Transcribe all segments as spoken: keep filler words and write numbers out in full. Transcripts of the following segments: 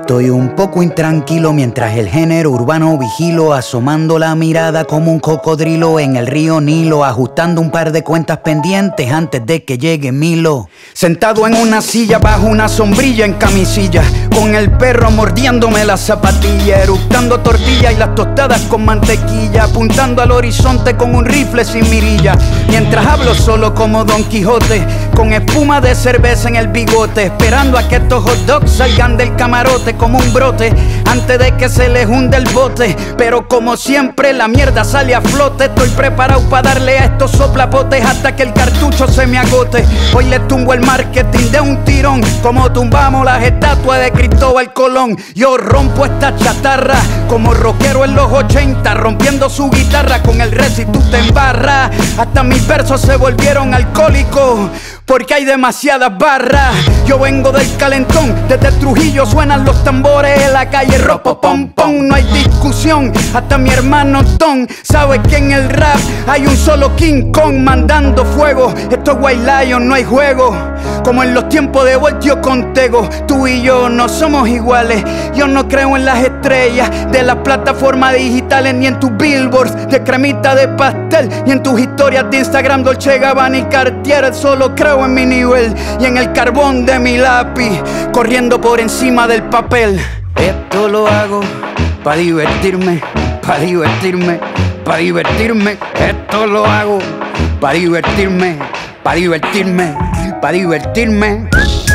Estoy un poco intranquilo mientras el género urbano vigilo, asomando la mirada como un cocodrilo en el río Nilo, ajustando un par de cuentas pendientes antes de que llegue Milo. Sentado en una silla bajo una sombrilla en camisilla, con el perro mordiéndome la zapatilla, eructando tortilla y las tostadas con mantequilla, apuntando al horizonte con un rifle sin mirilla, mientras hablo solo como Don Quijote, con espuma de cerveza en el bigote, esperando a que estos hot dogs salgan del camarote como un brote, antes de que se les hunde el bote. Pero como siempre la mierda sale a flote. Estoy preparado para darle a estos soplapotes hasta que el cartucho se me agote. Hoy le tumbo el marketing de un tirón, como tumbamos las estatuas de Cristóbal Colón. Yo rompo esta chatarra como rockero en los ochenta, rompiendo su guitarra con el res y tú te embarras. Hasta mis versos se volvieron alcohólicos porque hay demasiadas barras. Yo vengo del calentón, desde Trujillo suenan los tambores en la calle ropo pom pom. No hay discusión, hasta mi hermano Don sabe que en el rap hay un solo King Kong mandando fuego. Esto es White Lion, no hay juego. Como en los tiempos de Voltio con Tego, tú y yo no somos iguales. Yo no creo en las estrellas de las plataformas digitales, ni en tus billboards de cremita de pastel, ni en tus historias de Instagram Dolce Gabbana y Cartier. Solo creo en mi nivel y en el carbón de mi lápiz, corriendo por encima del papel. Esto lo hago pa' divertirme, pa' divertirme, pa' divertirme. Esto lo hago pa' divertirme, pa' divertirme, pa' divertirme.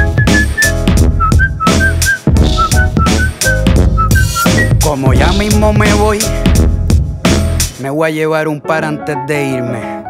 Como ya mismo me voy, me voy a llevar un par antes de irme.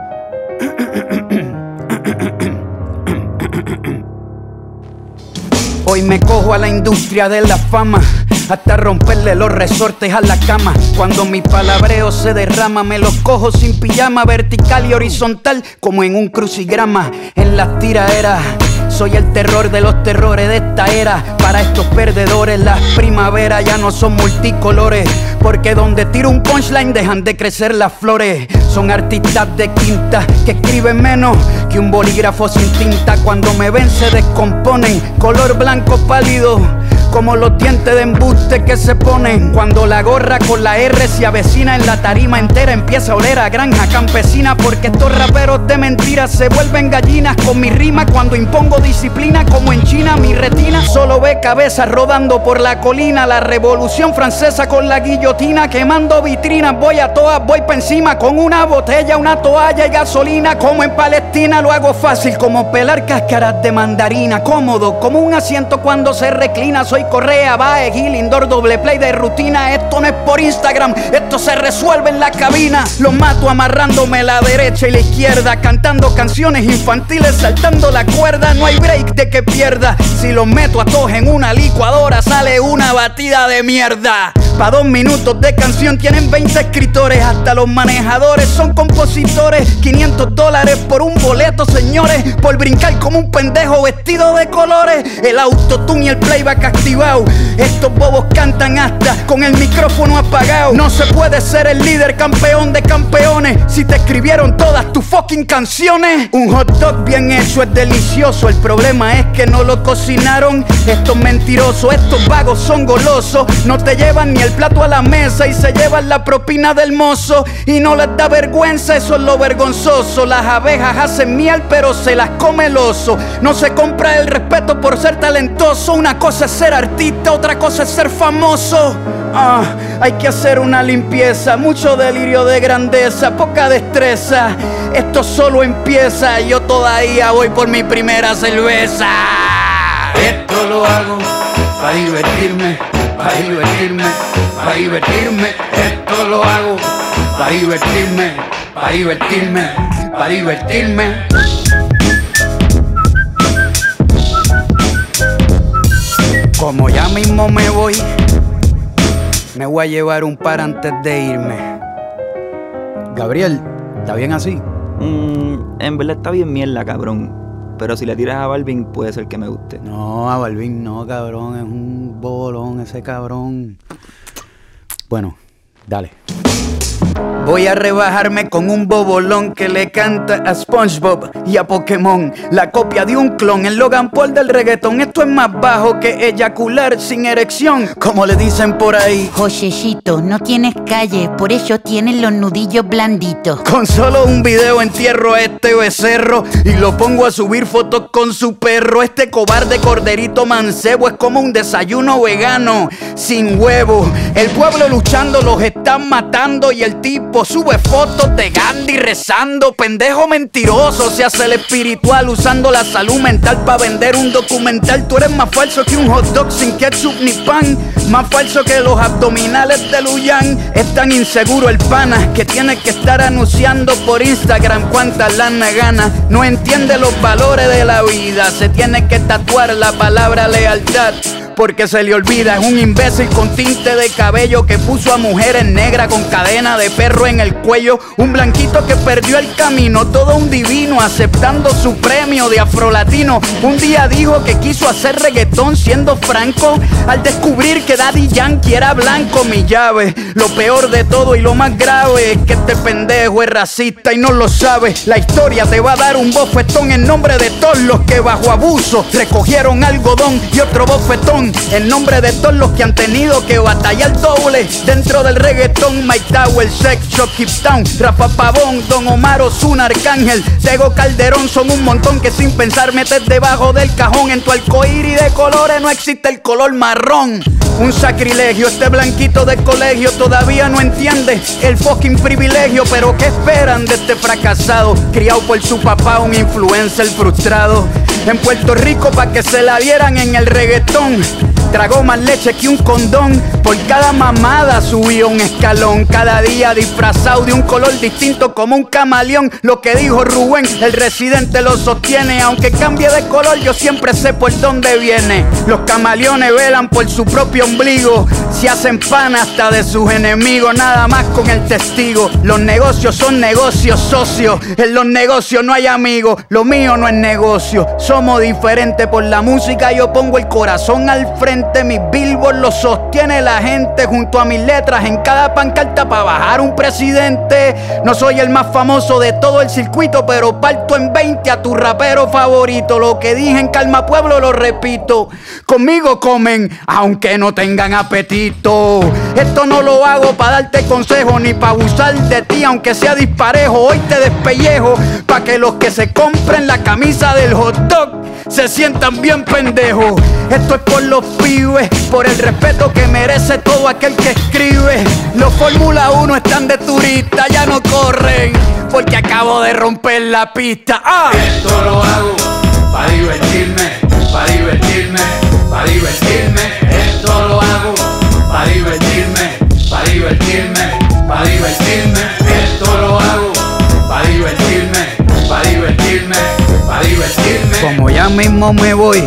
Hoy me cojo a la industria de la fama, hasta romperle los resortes a la cama. Cuando mi palabreo se derrama, me los cojo sin pijama, vertical y horizontal como en un crucigrama. En las tiraderas soy el terror de los terrores de esta era. Para estos perdedores las primaveras ya no son multicolores, porque donde tiro un punchline dejan de crecer las flores. Son artistas de quinta que escriben menos que un bolígrafo sin tinta. Cuando me ven se descomponen, color blanco pálido, como los dientes de embuste que se ponen. Cuando la gorra con la R se avecina en la tarima entera, empieza a oler a granja campesina. Porque estos raperos de mentiras se vuelven gallinas con mi rima. Cuando impongo disciplina como en China, mi retina solo ve cabezas rodando por la colina. La revolución francesa con la guillotina, quemando vitrinas. Voy a todas, voy pa' encima con una botella, una toalla y gasolina. Como en Palestina lo hago fácil como pelar cáscaras de mandarina. Cómodo como un asiento cuando se reclina. Soy Correa, Bae, Gil, Indoor, doble play de rutina. Esto no es por Instagram, esto se resuelve en la cabina. Los mato amarrándome la derecha y la izquierda, cantando canciones infantiles, saltando la cuerda. No hay break de que pierda. Si los meto a todos en una licuadora, sale una batida de mierda. Pa' dos minutos de canción tienen veinte escritores. Hasta los manejadores son compositores. quinientos dólares por un boleto, señores, por brincar como un pendejo vestido de colores. El autotune y el playback activado. Estos bobos cantan hasta con el micrófono apagado. No se puede ser el líder campeón de campeones si te escribieron todas tus fucking canciones. Un hot dog bien hecho es delicioso. El problema es que no lo cocinaron. Estos mentirosos, estos vagos son golosos. No te llevan ni el plato a la mesa y se llevan la propina del mozo. Y no les da vergüenza, eso es lo vergonzoso. Las abejas hacen miel pero se las come el oso. No se compra el respeto por ser talentoso. Una cosa es ser artista, otra cosa es ser famoso. Ah, hay que hacer una limpieza, mucho delirio de grandeza, poca destreza. Esto solo empieza, yo todavía voy por mi primera cerveza. Esto lo hago para divertirme, para divertirme, para divertirme. Esto lo hago para divertirme, para divertirme, para divertirme. Como ya mismo me voy, me voy a llevar un par antes de irme. Gabriel, ¿está bien así? Mm, en verdad está bien mierda, cabrón. Pero si le tiras a Balvin, puede ser que me guste. No, a Balvin no, cabrón. Es un bolón ese cabrón. Bueno, dale. Voy a rebajarme con un bobolón que le canta a SpongeBob y a Pokémon. La copia de un clon, el Logan Paul del reggaetón. Esto es más bajo que eyacular sin erección, como le dicen por ahí. Josecito, no tienes calle, por eso tienes los nudillos blanditos. Con solo un video entierro a este becerro y lo pongo a subir fotos con su perro. Este cobarde corderito mancebo es como un desayuno vegano sin huevo. El pueblo luchando los están matando y el tipo sube fotos de Gandhi rezando. Pendejo mentiroso, se hace el espiritual usando la salud mental para vender un documental. Tú eres más falso que un hot dog sin ketchup ni pan, más falso que los abdominales de Luyan. Es tan inseguro el pana que tiene que estar anunciando por Instagram cuántas lana gana. No entiende los valores de la vida, se tiene que tatuar la palabra lealtad porque se le olvida. Es un imbécil con tinte de cabello que puso a mujeres negras con cadena de perro en el cuello. Un blanquito que perdió el camino, todo un divino aceptando su premio de afrolatino. Un día dijo que quiso hacer reggaetón siendo franco al descubrir que Daddy Yankee era blanco. Mi llave, lo peor de todo y lo más grave es que este pendejo es racista y no lo sabe. La historia te va a dar un bofetón en nombre de todos los que bajo abuso recogieron algodón y otro bofetón en nombre de todos los que han tenido que batallar doble dentro del reggaetón. Mike Tower, Sex Shop, Keep Town, Rafa Pavón, Don Omar, Ozuna, Arcángel, Tego Calderón. Son un montón que sin pensar metes debajo del cajón. En tu arcoíris de colores no existe el color marrón. Un sacrilegio, este blanquito de colegio todavía no entiende el fucking privilegio. Pero ¿qué esperan de este fracasado? Criado por su papá, un influencer frustrado en Puerto Rico pa' que se la dieran en el reggaetón. Tragó más leche que un condón. Por cada mamada subió un escalón. Cada día disfrazado de un color distinto como un camaleón. Lo que dijo Rubén, el residente lo sostiene. Aunque cambie de color yo siempre sé por dónde viene. Los camaleones velan por su propio ombligo. Se hacen pan hasta de sus enemigos. Nada más con el testigo. Los negocios son negocios socios. En los negocios no hay amigos. Lo mío no es negocio. Somos diferentes por la música. Yo pongo el corazón al frente. Mis billboards lo sostiene la gente junto a mis letras en cada pancarta para bajar un presidente. No soy el más famoso de todo el circuito, pero parto en veinte a tu rapero favorito. Lo que dije en Calma Pueblo lo repito. Conmigo comen aunque no tengan apetito. Esto no lo hago para darte consejo ni para abusar de ti aunque sea disparejo. Hoy te despellejo para que los que se compren la camisa del hot dog se sientan bien pendejos. Esto es por los pibes, por el respeto que merece todo aquel que escribe. Los Fórmula uno están de turista, ya no corren porque acabo de romper la pista. ¡Ah! Esto lo hago para divertirme, para divertirme, para divertirme. Esto lo hago para divertirme, para divertirme, para divertirme. Esto lo hago para divertirme, para divertirme, para divertirme. Como ya mismo me voy,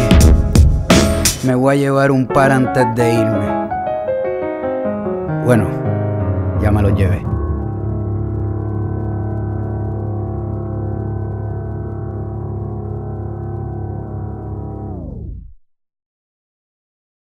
me voy a llevar un par antes de irme. Bueno, ya me lo llevé.